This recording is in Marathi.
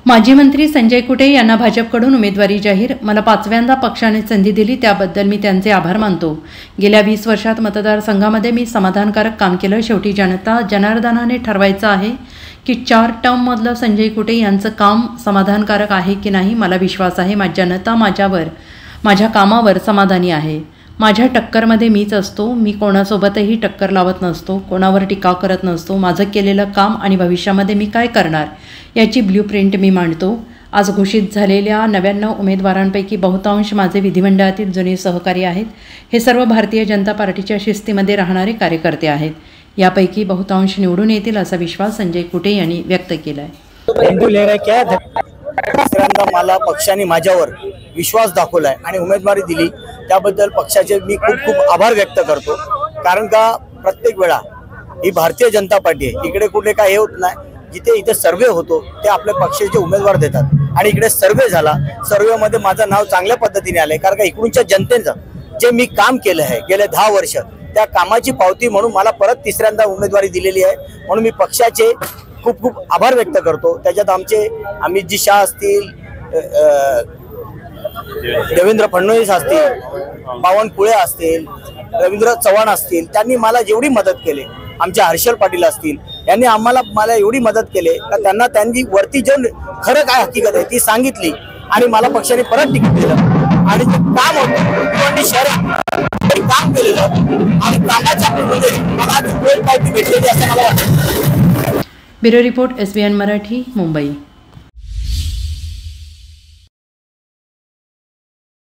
माजी मंत्री संजय कुटे यांना भाजपकडून उमेदवारी जाहीर। मला 5व्यांदा पक्षाने संधी दिली त्याबद्दल मी त्यांचे आभार मानतो। गेल्या 20 वर्षात मतदारसंघामध्ये मी समाधानकारक काम केलं। शेवटी जनता जनार्दनाने ठरवायचं आहे की 4 टर्ममधलं संजय कुटे यांचं काम समाधानकारक आहे की नाही। मला विश्वास आहे जनता माझ्या कामावर समाधानी आहे। माझ्या टक्करमध्ये मीच असतो। मी कोणासोबतही टक्कर लावत नसतो, कोणावर टीका करत नसतो। माझं केलेलं काम आणि भविष्यामध्ये मी काय करणार याची ब्ल्यूप्रिंट मी मांडतो। आज घोषित झालेल्या 99 उमेदवारांपैकी बहुतांश माझे विधिमंडळातील जुने सहकारी आहेत। हे सर्व भारतीय जनता पार्टीच्या शिस्तीमध्ये राहणारे कार्यकर्ते आहेत। यापैकी बहुतांश निवडून येतील असा विश्वास संजय कुटे यांनी व्यक्त केला आहे। तिसऱ्यांदा मला पक्षाने माझ्यावर विश्वास दाखवलाय आणि उमेदवारी दिली त्याबद्दल पक्षाचे मी खूप खूप आभार व्यक्त करतो। कारण का प्रत्येक वेळा ही भारतीय जनता पार्टी आहे, इकडे कुठे काय हे होत नाही। जिथे इथे सर्वे होतो ते आपल्या पक्षाचे उमेदवार देतात आणि इकडे सर्वे झाला। सर्वेमध्ये माझं नाव चांगल्या पद्धतीने आलंय कारण का इकडूनच्या जनतेचं जे मी काम केलं आहे गेले 10 वर्ष त्या कामाची पावती म्हणून मला परत तिसऱ्यांदा उमेदवारी दिलेली आहे। म्हणून मी पक्षाचे खूप खूप आभार व्यक्त करतो। त्याच्यात आमचे अमितजी शाह असतील, देवेंद्र फडणवीस असतील, बावनकुळे असतील, रवींद्र चव्हाण असतील, त्यांनी मला जेवढी मदत केली, आमचे हर्षल पाटील असतील, यांनी मला एवढी मदत केली का त्यांनी वरती जे खरं काय हकीकत आहे ती सांगितली आणि मला पक्षाने परत तिकीट दिलं आणि ते काम होतं शहरात काम केलेलं आणि कामाच्या मला भेटलेली असं मला वाटतं। Bureau report SBN Marathi, Mumbai.